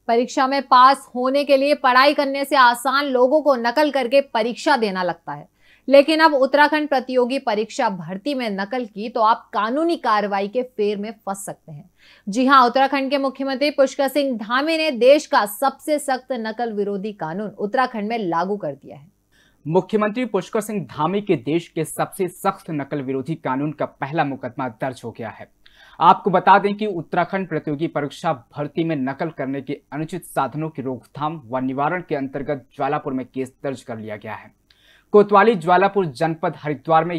परीक्षा में पास होने के लिए पढ़ाई करने से आसान लोगों को नकल करके परीक्षा देना लगता है, लेकिन अब उत्तराखंड प्रतियोगी परीक्षा भर्ती में नकल की तो आप कानूनी कार्रवाई के फेर में फंस सकते हैं। जी हां, उत्तराखंड के मुख्यमंत्री पुष्कर सिंह धामी ने देश का सबसे सख्त नकल विरोधी कानून उत्तराखंड में लागू कर दिया है। मुख्यमंत्री पुष्कर सिंह धामी के देश के सबसे सख्त नकल विरोधी कानून का पहला मुकदमा दर्ज हो गया है। आपको बता दें कि उत्तराखंड प्रतियोगी परीक्षा भर्ती में नकल करने के अनुचित साधनों की रोकथाम व निवारण के अंतर्गत ज्वालापुर में केस दर्ज कर लिया गया है। कोतवाली ज्वालापुर जनपद हरिद्वार में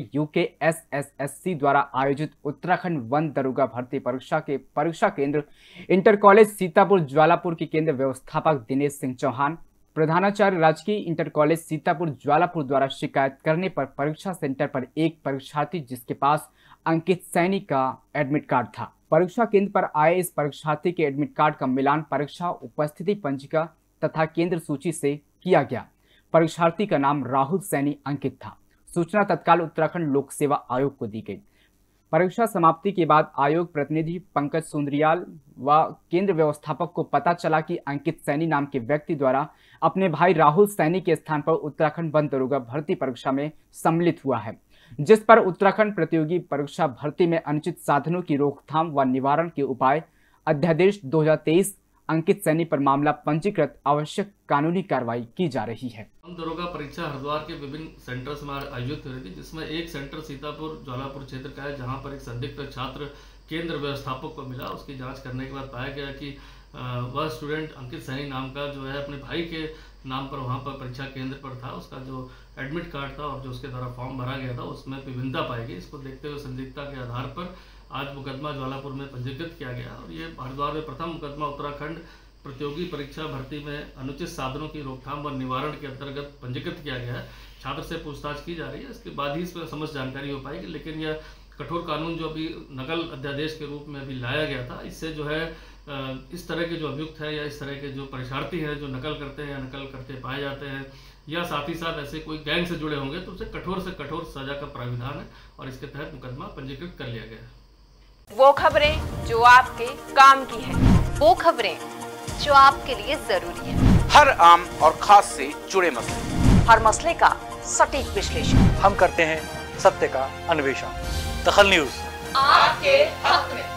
UKSSSC द्वारा आयोजित उत्तराखंड वन दरोगा भर्ती परीक्षा के परीक्षा केंद्र इंटर कॉलेज सीतापुर ज्वालापुर के केंद्र व्यवस्थापक दिनेश सिंह चौहान, प्रधानाचार्य राजकीय इंटर कॉलेज सीतापुर ज्वालापुर द्वारा शिकायत करने पर परीक्षा सेंटर पर एक परीक्षार्थी जिसके पास अंकित सैनी का एडमिट कार्ड था, परीक्षा केंद्र पर आए इस परीक्षार्थी के एडमिट कार्ड का मिलान परीक्षा उपस्थिति पंजिका तथा केंद्र सूची से किया गया। परीक्षार्थी का नाम राहुल सैनी अंकित था। सूचना तत्काल उत्तराखंड लोक सेवा आयोग को दी गई। परीक्षा समाप्ति के बाद आयोग प्रतिनिधि पंकज सुंदरियाल व केंद्र व्यवस्थापक को पता चला कि अंकित सैनी नाम के व्यक्ति द्वारा अपने भाई राहुल सैनी के स्थान पर उत्तराखंड वन दरोगा भर्ती परीक्षा में सम्मिलित हुआ है, जिस पर उत्तराखंड प्रतियोगी परीक्षा भर्ती में अनुचित साधनों की रोकथाम व निवारण के उपाय अध्यादेश 2023 अंकित सैनी पर मामला पंजीकृत आवश्यक कानूनी कार्रवाई की जा रही है। दरोगा परीक्षा हरिद्वार के विभिन्न सेंटर्स में आयोजित हो रही थी, जिसमें एक सेंटर सीतापुर ज्वालापुर क्षेत्र का है, जहां पर एक संदिग्ध छात्र केंद्र व्यवस्थापक को मिला। उसकी जांच करने के बाद पाया गया कि वह स्टूडेंट अंकित सैनी नाम का जो है अपने भाई के नाम पर वहां पर परीक्षा केंद्र पर था। उसका जो एडमिट कार्ड था और जो उसके द्वारा फॉर्म भरा गया था उसमें विभिन्नता पाई गई। इसको देखते हुए संदिग्धता के आधार पर आज मुकदमा ज्वालापुर में पंजीकृत किया गया और ये हरिद्वार में प्रथम मुकदमा उत्तराखंड प्रतियोगी परीक्षा भर्ती में अनुचित साधनों की रोकथाम व निवारण के अंतर्गत पंजीकृत किया गया है। छात्र से पूछताछ की जा रही है, इसके बाद ही इस पर समस्त जानकारी हो पाएगी। लेकिन यह कठोर कानून जो अभी नकल अध्यादेश के रूप में अभी लाया गया था, इससे जो है इस तरह के जो अभियुक्त है या इस तरह के जो परीक्षार्थी हैं जो नकल करते हैं या नकल करते पाए जाते हैं या साथ ही साथ ऐसे कोई गैंग से जुड़े होंगे तो उसे कठोर सजा का प्राविधान है और इसके तहत मुकदमा पंजीकृत कर लिया गया है। वो खबरें जो आपके काम की है, वो खबरें जो आपके लिए जरूरी है, हर आम और खास से जुड़े मसले, हर मसले का सटीक विश्लेषण हम करते हैं सत्य का अन्वेषण। दखल न्यूज आपके हक में।